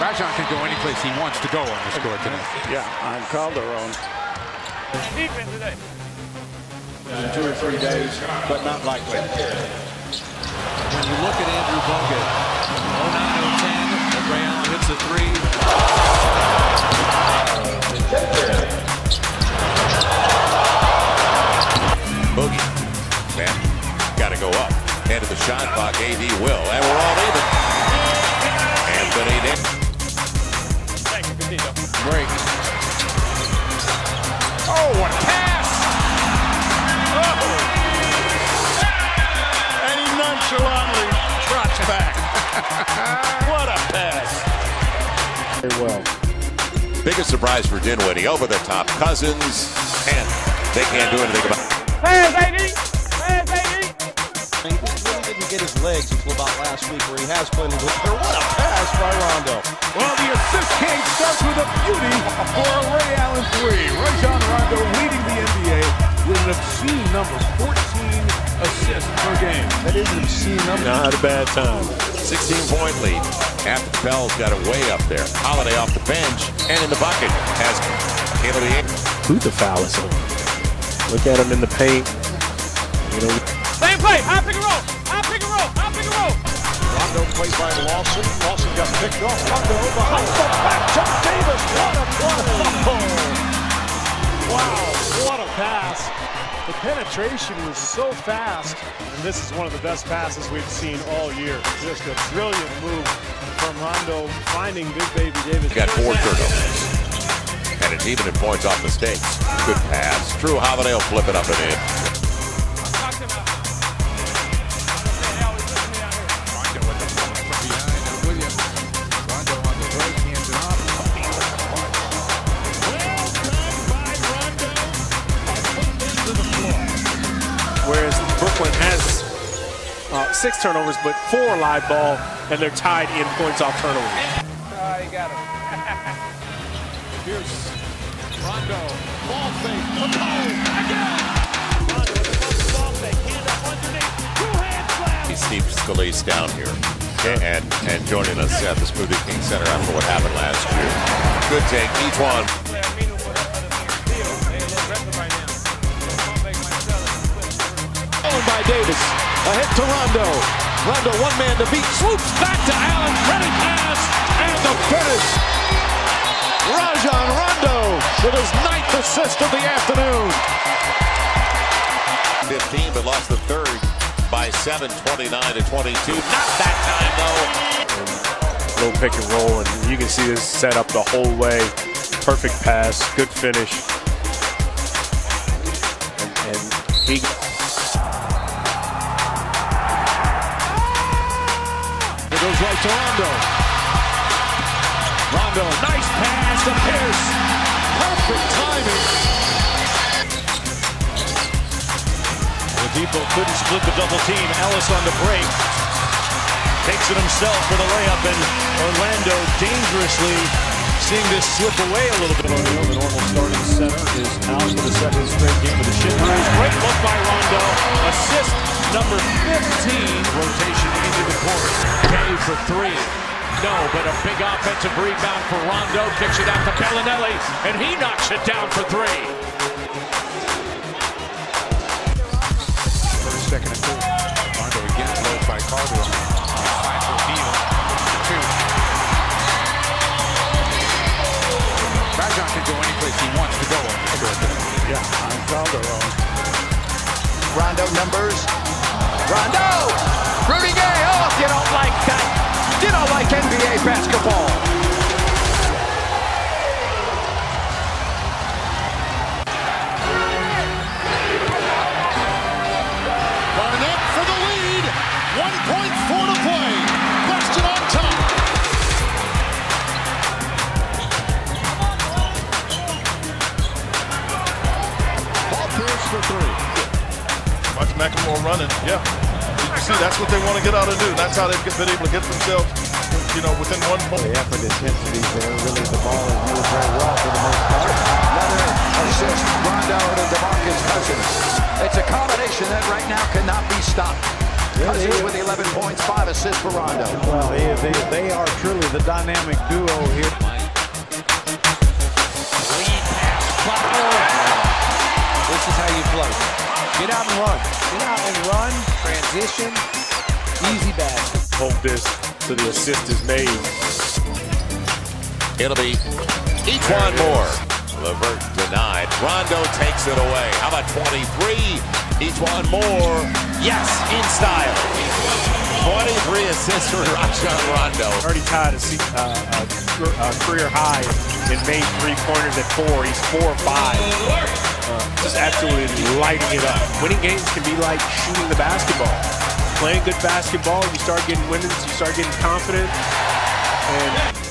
Rajon can go any place he wants to go on this court today. Yeah, on Calderon. Defense today. In 2 or 3 days, but not likely. When you look at Andrew Bogut, 0-9-0-10, Ray Allen hits a three. Boogie, man, got to go up. Head of the shot clock, AD will, and we're all even. Anthony Nick. Break. Oh, what a pass! Oh! And he nonchalantly trots back. What a pass! Very well. Biggest surprise for Dinwiddie over the top. Cousins, and they can't do anything about it. Pass, AD! Pass, AD! He just really didn't get his legs until about last week, where he has played a little bit. What a pass by Rondo. Well, the assist king starts with a beauty for a Ray Allen three. Rajon Rondo leading the NBA with an obscene number, 14 assists per game. That is an obscene number. Not a bad time. 16-point lead. After Bell's got it way up there. Holiday off the bench and in the bucket has Caleb. Who the foul is on? Look at him in the paint. You know. Same play. High pick and roll. High pick and roll. High pick and roll. Rondo played by Lawson. Lawson got picked off. Rondo behind the back. Chuck Davis. What a play. Wow, what a pass. The penetration was so fast, and this is one of the best passes we've seen all year. Just a brilliant move from Rondo, finding Big Baby Davis. Got 4 turnovers. And it's even in points off mistakes. Good pass. Drew Holiday will flip it up and in. Rondo with the ball from behind. Now Williams. Rondo on the break, hands it off. Well done by Rondo. Into the floor. Whereas Brooklyn has 6 turnovers, but 4 live ball, and they're tied in points off turnovers. You got it. Here's Rondo. Ball fake. Again. Rondo with the ball fake. Hand up underneath. 2-hand slam. Steve Scalise down here. And joining us at the Smoothie King Center after what happened last year. Good take. Each one. Owned by Davis. Ahead to Rondo. Rondo, one man to beat. Swoops back to Allen. Ready pass. And the finish. Rajon Rondo with his 9th assist of the afternoon. 15, but lost the third by 7, 29-22. Not that time, though. Low pick and roll, and you can see this set up the whole way. Perfect pass, good finish. And he... It goes right to Rondo. Rondo, nice pass to Pierce. Perfect timing. Oladipo couldn't split the double team. Ellis on the break. Takes it himself for the layup, and Orlando dangerously seeing this slip away a little bit. The normal starting center is out for the 2nd straight game of the shin bruise. Great look by Rondo. Assist number 15. Rotation into the corner. K for 3. No, but a big offensive rebound for Rondo. Kicks it out to Bellinelli, and he knocks it down for 3. First, second, and 3. Rondo again blows by Calderon. Finds O'Neal. 2. Rajon can go any place he wants to go on this court today. Yeah, on Calderon. Rondo numbers. Rondo! Rudy Gay. Oh, if you don't like that, you don't like NBA basketball. Barnett for the lead. 1.4 to play. Question on top. Paul Pierce for 3. Watch McLemore running. Yeah. You see, that's what they want to get out and do. That's how they've been able to get themselves, you know, within 1 point. The effort intensity there. Really, the ball is used very well for the most part. Another assist. Rondo to DeMarcus Cousins. It's a combination that right now cannot be stopped. Cousins with 11 points, 5 assists for Rondo. Well, they are truly the dynamic duo here. Lead pass, Butler. This is how you play. Get out and run. Get out and run. Transition. Easy basket. Hope this to the assist is made. It'll be each one more. LeVert denied. Rondo takes it away. How about 23? Each one more. Yes, in style. 23 assists for Rajon Rondo. Already tied a career high in made three-pointers at 4. He's 4 or 5. Just absolutely lighting it up. Winning games can be like shooting the basketball. Playing good basketball, you start getting winnings, you start getting confident. And